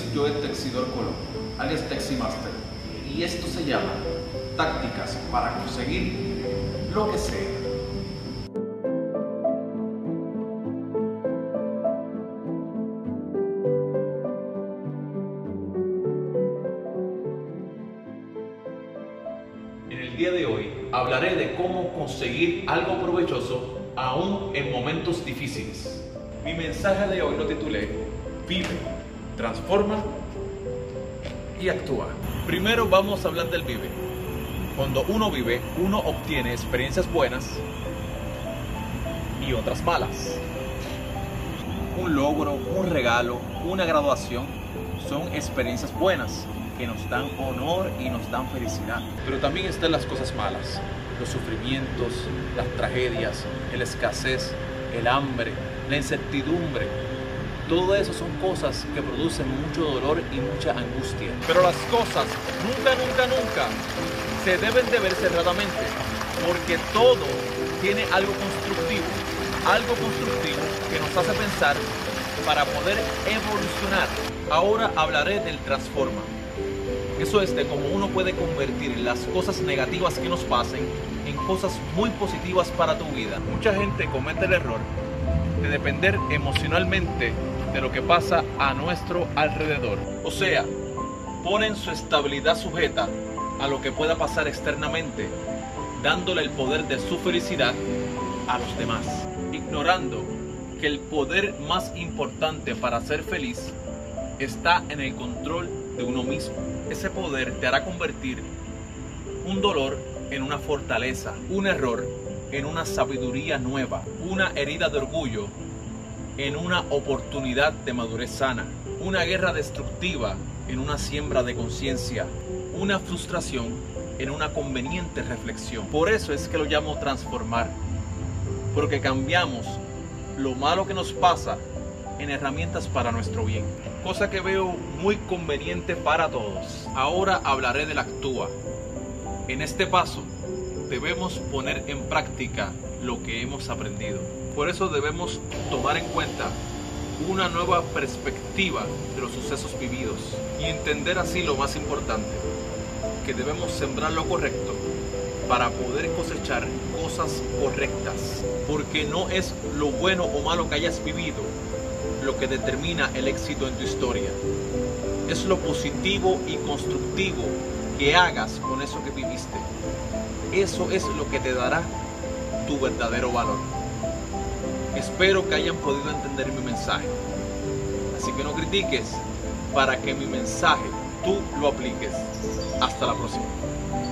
Joel Texidor Colón, alias Teximaster, y esto se llama Tácticas para conseguir lo que sea. En el día de hoy hablaré de cómo conseguir algo provechoso aún en momentos difíciles. Mi mensaje de hoy lo titulé Vive, transforma y actúa. Primero vamos a hablar del vive. Cuando uno vive, uno obtiene experiencias buenas y otras malas. Un logro, un regalo, una graduación son experiencias buenas que nos dan honor y nos dan felicidad. Pero también están las cosas malas, los sufrimientos, las tragedias, la escasez, el hambre, la incertidumbre. Todo eso son cosas que producen mucho dolor y mucha angustia. Pero las cosas nunca se deben de ver cerradamente, porque todo tiene algo constructivo que nos hace pensar para poder evolucionar. Ahora hablaré del transforma. Eso es de cómo uno puede convertir las cosas negativas que nos pasen en cosas muy positivas para tu vida. Mucha gente comete el error de depender emocionalmente de lo que pasa a nuestro alrededor. O sea, ponen su estabilidad sujeta a lo que pueda pasar externamente, dándole el poder de su felicidad a los demás, ignorando que el poder más importante para ser feliz está en el control de uno mismo. Ese poder te hará convertir un dolor en una fortaleza, un error en una sabiduría nueva, una herida de orgullo en una oportunidad de madurez sana, una guerra destructiva en una siembra de conciencia, una frustración en una conveniente reflexión. Por eso es que lo llamo transformar, porque cambiamos lo malo que nos pasa en herramientas para nuestro bien, cosa que veo muy conveniente para todos. Ahora hablaré del actúa. En este paso debemos poner en práctica lo que hemos aprendido. Por eso debemos tomar en cuenta una nueva perspectiva de los sucesos vividos y entender así lo más importante, que debemos sembrar lo correcto para poder cosechar cosas correctas, porque no es lo bueno o malo que hayas vivido lo que determina el éxito en tu historia. Es lo positivo y constructivo que hagas con eso que viviste. Eso es lo que te dará tu verdadero valor. Espero que hayan podido entender mi mensaje. Así que no critiques para que mi mensaje tú lo apliques. Hasta la próxima.